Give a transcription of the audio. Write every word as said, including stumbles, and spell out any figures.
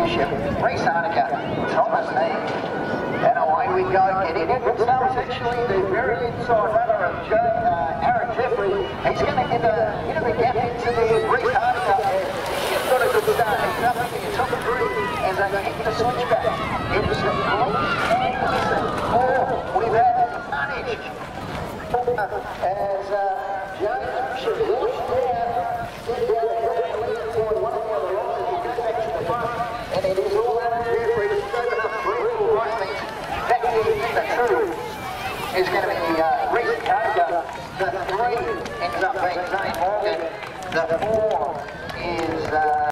leadership. Reese Arnica, Thomas Knee. And away we go. Getting in good start was actually the very inside runner of Joe, uh, Aaron Jeffrey. He's going to get a, into the gap into the Reese Arnica. He's got a good start. He's up into the top three as they hit the switchback. It was the police and listen. Oh, we've had managed. As uh, James should launch down, sit down and lead toward one of the other losses. He goes back to the front, and it is all out of Jeffrey. He's opened up three full right things. That is the two is going to be uh, Reese Carter. The three ends up being Zane Morgan. The four is